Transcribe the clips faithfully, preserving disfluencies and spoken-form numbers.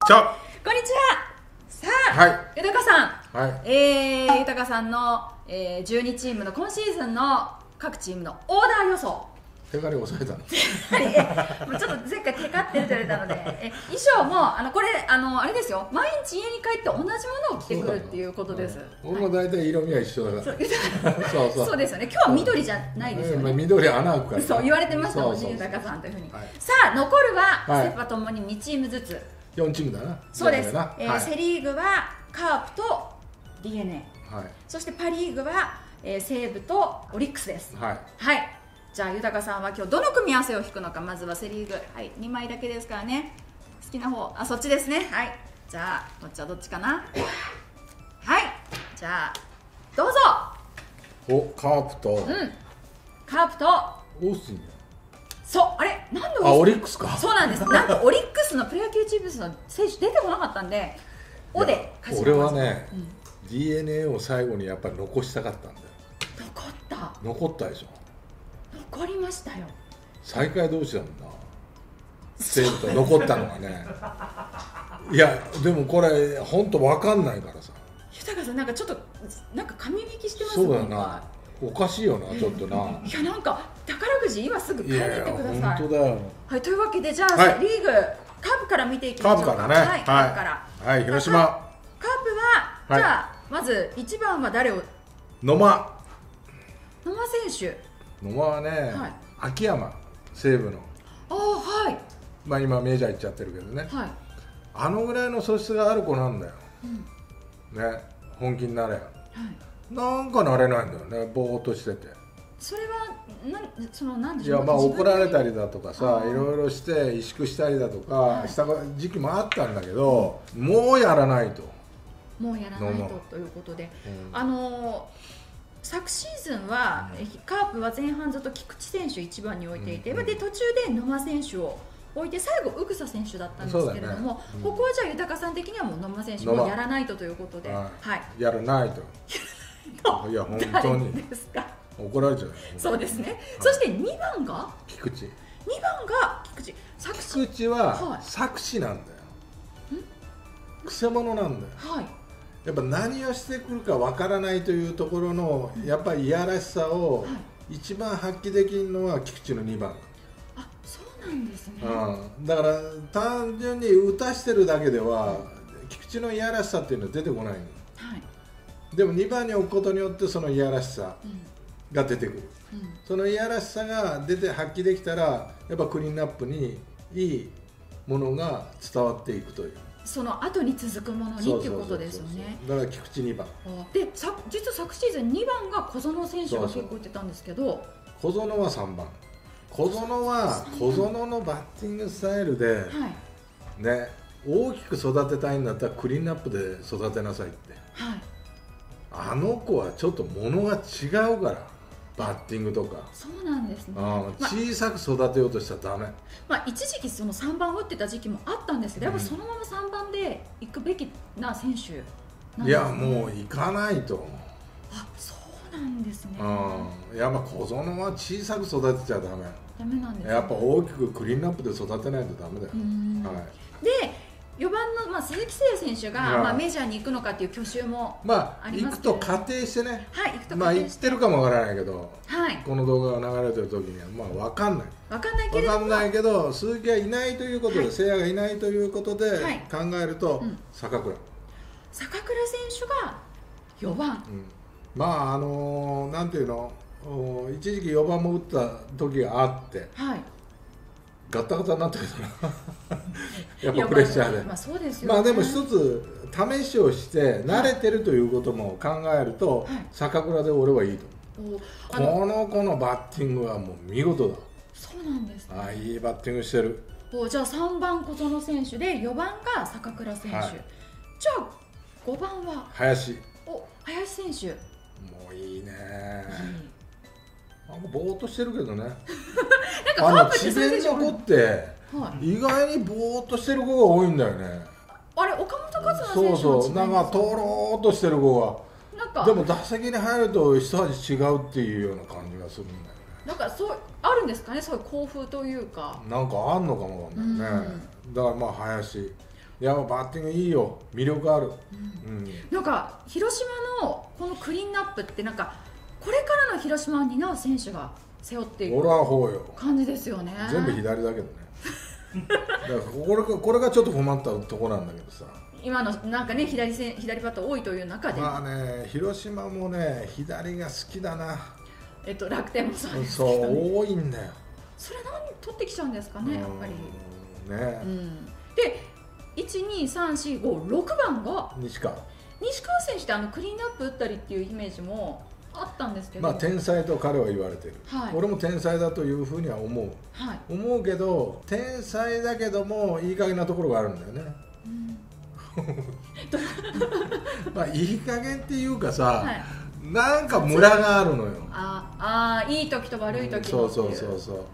ちゃこんにちは。さあ、 はい豊さん、 はい、 えー、豊さんの、えー、じゅうにチームの今シーズンの各チームのオーダー予想。 手軽に抑えたのえもうちょっと前回テカってると言われたので、え衣装もあのこれあのあれですよ、毎日家に帰って同じものを着てくるっていうことです。 僕も大体色味は一緒だから。そうそうそうですよね。今日は緑じゃないですよね。 緑穴開くから。 そう言われてましたもんね、豊さんというふうに。さあ残るはセ・パともににチームずつ。 よんチームだな。 そうです。えー、セ・リーグはカープと ディーエヌエー、はい、そしてパ・リーグは、えー、西武とオリックスです。はい、はい、じゃあ豊さんは今日どの組み合わせを引くのか。まずはセ・リーグ、はい、にまいだけですからね。好きな方、あ、そっちですね。はい、じゃあこっちはどっちかな。はい、じゃあどうぞ。 お、カープと、うん、 カープとオースティン。 そう、あれ、なんであ、オリックスか。 そうなんです。なんとオリックスのプロ野球チームの選手出てこなかったんで、オで勝ちました。 俺はね、うん、ディーエヌエー を最後にやっぱり残したかったんだよ。 残った。 残ったでしょ。 残りましたよ。 最下位同士だもんな。西武と残ったのがね。いや、でもこれ本当わかんないからさ。 豊さんなんかちょっとなんか紙引きしてますね。 そうだな。おかしいよな、ちょっとな。 いや、なんか宝くじ今すぐ買いに行ってください。 本当だよ。 はい、というわけで、じゃあ、はい、リーグカープから見ていきましょう。 カープからね。はい、カープから。はい、広島。 カープは、じゃあまずいちばんは誰を。 野間。 野間選手。 野間はね、秋山、西武の。 ああ、はい。 まあ今メジャー行っちゃってるけどね。はい。あのぐらいの素質がある子なんだよ。ね、本気になれ。はい。なんかなれないんだよね、ぼーっとしてて。それはな、そのなんでしょう。いや、まあ怒られたりだとかさ、いろいろして萎縮したりだとかした時期もあったんだけど、もうやらないと。 もうやらないとということで、あの昨シーズンはカープは前半ずっと菊池選手いちばんに置いていて、で途中で野間選手を置いて最後宇草選手だったんですけれども、ここはじゃあ豊さん的にはもう野間選手もやらないとということで、はい、 やらないと。いや、本当にですか。 怒られちゃう。 そうですね。そしてにばんが菊池。にばんが菊池。 菊池は作詞なんだよ。くせ者なんだよ。はい。やっぱ何をしてくるかわからないというところのやっぱりいやらしさを一番発揮できるのは菊池のにばん。 あ、そうなんですね。 うん。だから単純に打たしてるだけでは菊池のいやらしさっていうのは出てこないの。はい。でもにばんに置くことによってそのいやらしさが出てくる、うん、そのいやらしさが出て発揮できたらやっぱクリーンナップにいいものが伝わっていくという、 その後に続くものにっていうことですよね。 だから菊池にばんで、さ実は昨シーズンにばんが小園選手が結構言ってたんですけど、 小園はさんばん。小園は小園のバッティングスタイルで、はい、ね、大きく育てたいんだったらクリーンナップで育てなさいって、はい、あの子はちょっとものが違うから、バッティングとか。そうなんですね。あ、小さく育てようとしたらダメ。 まあ一時期そのさんばんを打ってた時期もあったんですけど、やっぱそのままさんばんで行くべきな選手なんですね。 いや、もう行かないと。 あ、そうなんですね。 うん、やっぱ小園は小さく育てちゃダメ。 ダメなんですね。 やっぱ大きくクリーンナップで育てないとダメだよ。 はい。でよばんの、まあ、鈴木誠也選手が、まあ、メジャーに行くのかっていう去就もありますけど、 まあ、行くと仮定してね、 はい、行くと仮定して、 まあ、行ってるかもわからないけど、 はい、 この動画が流れてる時には、まあ、分かんない分かんないけれども、 分かんないけど鈴木がいないということで、はい、誠也がいないということで、はい、考えると、うん、坂倉坂倉選手がよばん、うん、 まああのー、なんていうの、一時期よばんも打った時があって、はい、ガタガタになったけどなやっぱプレッシャーで、まあそうですよね。まあでも一つ試しをして慣れてるということも考えると、はい、坂倉で俺はいいと思う。この子のバッティングはもう見事だ。 そうなんですね。 あ、いいバッティングしてる。 お、じゃあさんばん小園選手でよばんが坂倉選手、はい、じゃあごばんは林。 お、林選手もういいね。なんかぼーっとしてるけどねなんかカープって智弁の子って意外にぼーっとしてる子が多いんだよね。 あれ、岡本和真選手もそうそう、なんかとろーっとしてる子が、なんかでも打席に入ると一味違うっていうような感じがするんだよね。 なんかそうあるんですかね、そういう興奮というか。 なんかあんのかもわかんないね。だからまあ林、 いやバッティングいいよ、魅力ある、 うんうん、なんか広島のこのクリーンアップってなんかこれからの広島を担う選手が背負っていく感じですよね。 全部左だけどねだからこれこれがちょっと困ったところなんだけどさ、 今のなんかね 左, せ左バッター多いという中で、 まあね広島もね左が好きだな。 えっと楽天もそうですけど、ね、 そう多いんだよ。 それ何取ってきちゃうんですかね、やっぱりね、 うん、でいち、に、さん、し、ご、ろくばんが西川西川選手ってあのクリーンアップ打ったりっていうイメージもあったんですけど、 まあ天才と彼は言われてる、はい、俺も天才だというふうには思う、はい、思うけど天才だけどもいい加減なところがあるんだよね、うん、まあいい加減っていうかさ、はい、なんかムラがあるのよ。 ああいい時と悪い時の、うん、そうそうそうそう。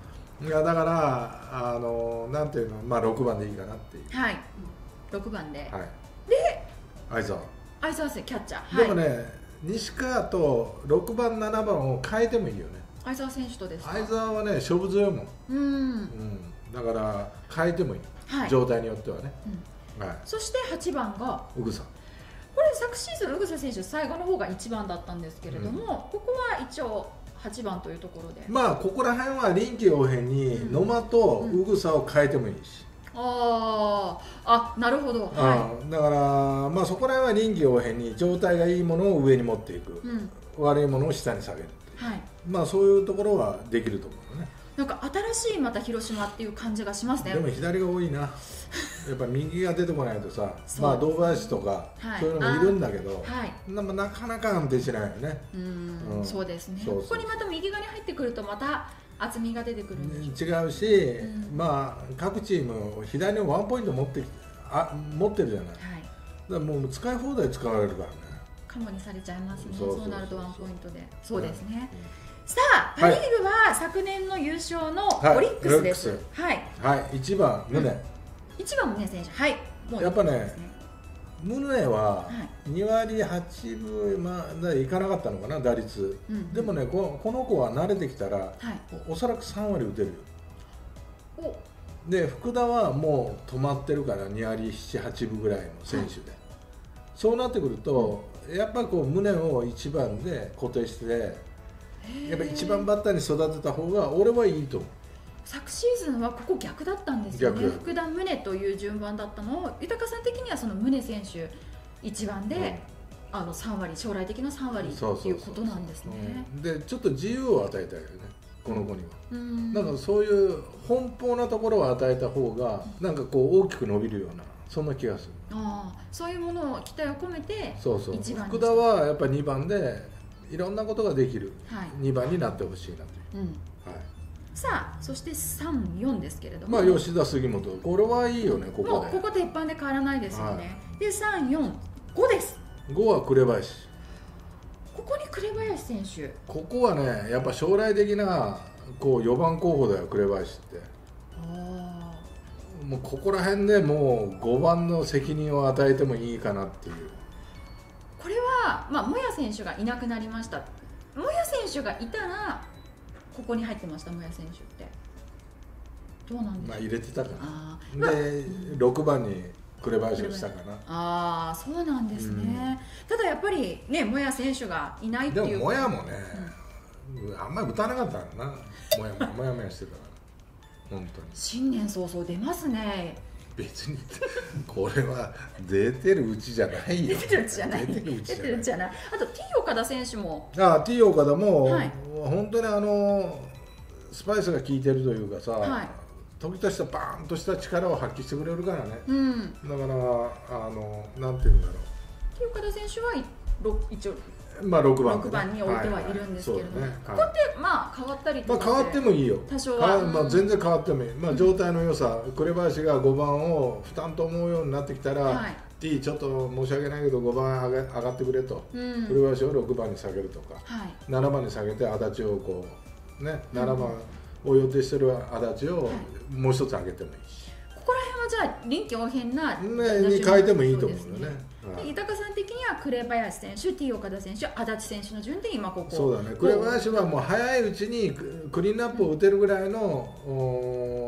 いやだからあのなんていうの、まあろくばんでいいかなっていう。 はいろくばんで、はい、 で相澤相澤選手キャッチャー、 でもね、はい、西川とろくばんななばんを変えてもいいよね。 相澤選手とですか。 相澤はね勝負強いもん、うん、うん、だから変えてもいい、はい、状態によってはね、 うん、はい、そしてはちばんが宇草。 これ昨シーズン宇草選手最後の方がいちばんだったんですけれども、うん、ここは一応はちばんというところで、 まあここら辺は臨機応変に野間と宇草を変えてもいいし、 うん、ああなるほど、 はい、だからまあそこら辺は臨機応変に状態がいいものを上に持っていく、うん、悪いものを下に下げるっていう、はい、まあそういうところはできると思うね。 なんか新しいまた広島っていう感じがしますね。 でも左が多いなやっぱ右が出てこないとさまあ堂林とか、はい、そういうのもいるんだけど、はい、な, なかなか安定しないよね。 うん、うん、そうですね。そうそうそう、ここにまた右側に入ってくるとまた厚みが出てくるんでしょう。 違うし、うん、まあ各チーム左のワンポイント持ってあ持ってるじゃない、はい、だからもう使い放題使われるからね。 カモにされちゃいますね。そうなるとワンポイントで。そうですね、うんさあパ・リーグは昨年の優勝のオリックスです。はい。 はい。いちばん宗。 いちばん宗選手。はい。 もうやっぱね、宗はにわりはちぶまでいかなかったのかな打率。うん、でもねここの子は慣れてきたら、はい、おそらくさんわり打てるよ。おで福田はもう止まってるからにわりなな、はちぶぐらいの選手で。はい、そうなってくると、うん、やっぱりこう宗をいちばんで固定して。やっぱ一番バッターに育てた方が俺はいいと思う。 昨シーズンはここ逆だったんですよね。福田宗という順番だったのを豊さん的にはその宗選手いちばんで、うん、あのさんわり将来的なさんわりということなんですね。 でちょっと自由を与えたいよねこの子には。うんなんかそういう奔放なところを与えた方がなんかこう大きく伸びるようなそんな気がする。 ああそういうものを期待を込めてそうそう福田はやっぱりにばんでいろんなことができる、はい、にばんになってほしいなという、うんはい、 さあそしてさん、よんですけれども、 まあ、吉田杉本これはいいよねここでもうここ鉄板で変わらないですよね、はい、でさん、よん、ごですごは紅林。 ここに紅林選手ここはねやっぱ将来的なこうよばん候補だよ紅林って。あもうここら辺でもうごばんの責任を与えてもいいかなっていう。 これは、まあ、モヤ選手がいなくなりました。モヤ選手がいたらここに入ってました。モヤ選手ってどうなんですか。 まあ入れてたかな。で、まあ、ろくばんに紅林をしたかな。 ああそうなんですね、うん、ただやっぱりねモヤ選手がいないっていう。 でもモヤもね、うん、あんまり打たなかったからな。モヤもモヤモヤしてたから本当に新年早々出ますね。 別にこれは出てるうちじゃないよ。 出てるうちじゃない。出てるうちじゃない。あと T 岡田選手も。 ああ T 岡田も、はい、本当にあのスパイスが効いてるというかさ、はい、時としたバーンとした力を発揮してくれるからね。うん、だからあのなんていうんだろう。 T 岡田選手は一応。 まあろくばん、ね、 ろくばんに置いてはいるんですけれども、はいはいね、ここってまあ変わったりとか、 まあ、変わってもいいよ多少は、 まあ、全然変わってもいい、まあ、状態の良さ、うん、紅林がごばんを負担と思うようになってきたら、はい、T ちょっと申し訳ないけどごばん上が、上がってくれと、うん、紅林をろくばんに下げるとか、はい、ななばんに下げて足立をこうねななばんを予定してる足立をもう一つ上げてもいいし、 ここら辺はじゃあ臨機応変な、 ね、に変えてもいいと思うよね。 豊さん的には紅林選手、T 岡田選手、足立選手の順で今ここ。 そうだね。紅林はもう早いうちにクリーンアップを打てるぐらいの、うん、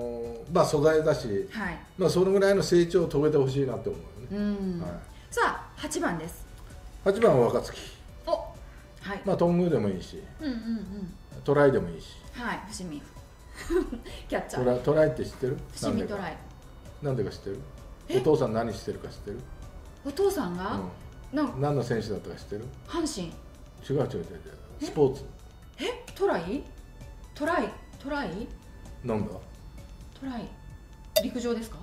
まあ素材だし、はい、まあそのぐらいの成長を遂げてほしいなって思うよね。うん、 はい、さあはちばんです。 はちばんは若月。 お、はい、 まあ頓宮でもいいし、うんうんうん、トライでもいいし、 はい、伏見キャッチャー。 トライ、トライって知ってる？ 伏見トライ。 なんでか知ってる？お父さん何してるか知ってる？ お父さんが、 うん、な何の選手だったか知ってる？ 阪神。 違う違う違う違う、スポーツ。 え、トライ？トライ？トライ？ なんだ？ トライ。陸上ですか？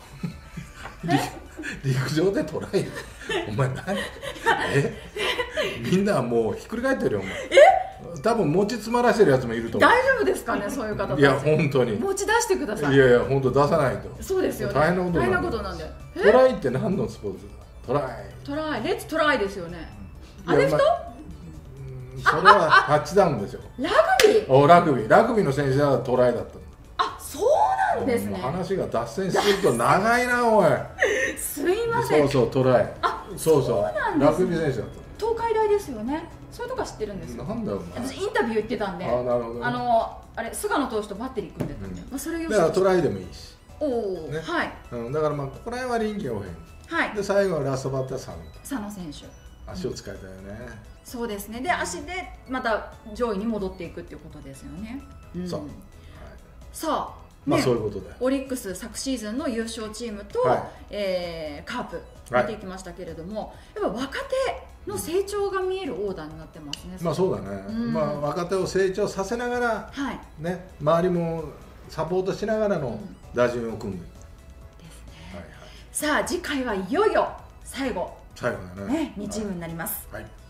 陸上でトライ？お前何？え？みんなもうひっくり返ってるよお前。え？多分持ち詰まらせるやつもいると思う。 大丈夫ですかね、そういう方たち。 いや本当に持ち出してください。 いやいや本当出さないと。 そうですよね。 大変なこと大変なことなんで。 トライって何のスポーツだ？トライ。 トライ、レッツトライですよね。アメフト？ それはタッチダウンですよ。 ラグビー？ お、ラグビー、ラグビーの選手はトライだった。 あ、そうなんですね。 話が脱線すると長いなおい。 すいません。 そうそうトライ。 あ、 そうそう。ラグビー選手だった。 東海大ですよね。そういうとこ知ってるんですよ。 なんだよ。 私インタビュー行ってたんで。 あ、なるほど。 あのあれ菅野投手とバッテリー組んでたんで、まあそれよし。 だからトライでもいいし。 おお、はい。 うん、だからまあここら辺は臨機応変。 はい。 で最後はラストバッター佐野。 佐野選手。 足を使えたよね。 そうですね。で足でまた上位に戻っていくっていうことですよね。 そう。 さあ。 まあそういうことで、 オリックス昨シーズンの優勝チームと、はい、えー、カープ見ていきましたけれども、はい、やっぱ若手の成長が見えるオーダーになってますね。 まあそうだね、うん、まあ若手を成長させながら、はい、ね、周りもサポートしながらの打順を組んで、うん、ですね、 はいはい、さあ次回はいよいよ最後最後だね、 ね、にチームになります。 はい。